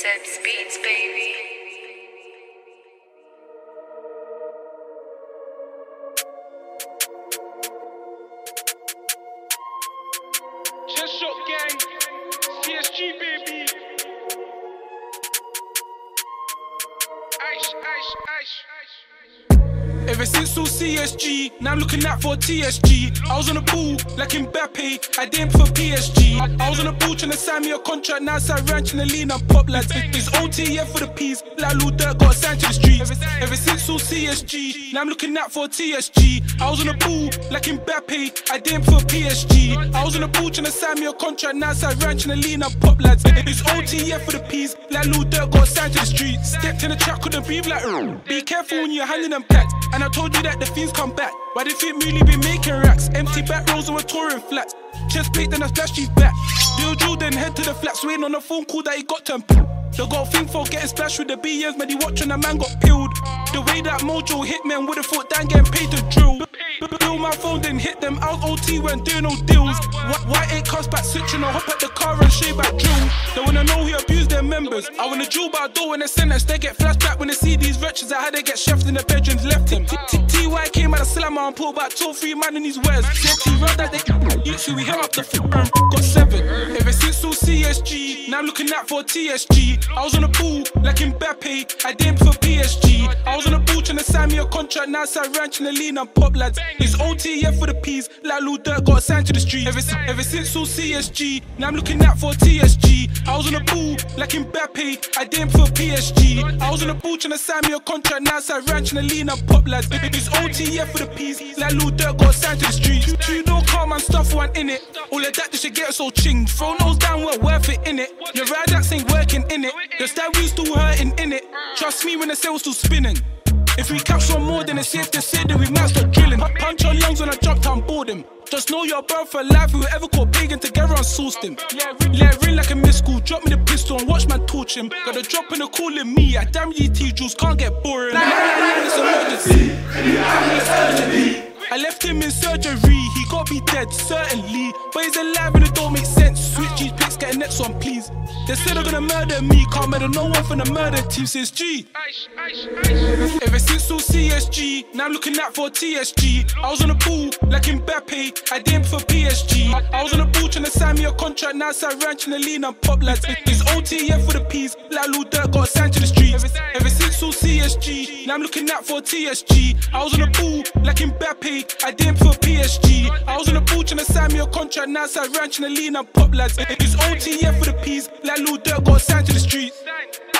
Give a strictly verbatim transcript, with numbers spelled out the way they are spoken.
Seb's Beats, baby. Chest Shot Gang, C S G baby. Ice, ice, ice. Ever since all C S G, now I'm looking out for T S G. I was on the ball like Mbappe, I didn't for P S G. I was on the ball trying to sign me a contract, now side ranching the lean and pop lads. It's O T F for the P's, like Lil Durk got signed to the streets. Ever since all C S G, now I'm looking out for T S G. I was on the ball like Mbappe, I didn't for P S G. I was on the ball trying to sign me a contract, now side ranching the lean and pop lads. It's O T F for the P's, like Lil Durk got signed to the streets. Stepped in the track, couldn't breathe like Ugh. Be careful when you're handling them packs. And I told you that the fiends come back. Why they think really be making racks? Empty back rows and we're touring flats. Chest plate, then I splash you back. Bill Drew, then head to the flats. Waiting on a phone call that he got turned. They got a thing for getting splashed with the B Ms, man. He watching a man got peeled. The way that Mojo hit me and would've thought Dan getting paid to drill. Bill my phone, then hit them out O T, weren't doing no deals. White eight comes back switching, I hop at the car and shave back drill. They wanna know who abused their members. I wanna drill, but I don't wanna sentence. They get flashback when they see these wretches. I had to get chefs in the bedrooms, left him. T Y came out of slammer and pulled back two or three man in his wares. Said T run that they you see we held up the foot and got seven. Ever since all C S G, now I'm looking out for T S G. I was on the ball like Mbappe, I didn't for P S G. I was on the ball trying to sign me a contract, now side ranching the lean and pop lads. It's O T F for the P's, like Lil Durk got signed to the street. Ever, ever since all C S G, now I'm looking out for T S G. I was on the ball like Mbappe, I didn't for P S G. I was on the ball trying to sign me a contract, now side ranching the lean and pop lads. It's O T F for the P's, like Lil Durk got signed to the streets. You know calm and stuff one in it. All of that they should get so ching. Throw nose down, we're worth it in it. Your ride acts ain't working in it. Your style we still hurting in it. Trust me when the sail's still spinning. If we catch some more, then it's safe to say that we might start drilling. Punch on lungs when I jumped on board him. Just know you're bro for life. Whoever caught pagan together and sourced him. Let ring like a miss school. Drop me the pistol and watch man torch him. Got a drop in the call in me. I damn you T Jules can't get boring. It's emergency. I left him in surgery. He got me dead, certainly. But he's alive and it don't make sense. Switch G's pics, get a next one, please. They said they're gonna murder me. Can't murder no one from the murder team, says G. Ice, ice, ice. Ever since all C S G, now I'm looking out for T S G. I was on the ball like Mbappe, I didn't for P S G. I was on the ball trying to sign me a contract, now side ranching the lean and pop lads. It's O T F for the P's, like Lil Durk got signed to the streets. Ever since all C S G, now I'm looking out for T S G. I was on the ball like Mbappe, I didn't for P S G. I was on the ball trying to sign me a contract, now side ranching the lean and pop lads. It's O T F for the P's, like Lil Durk got signed to the streets.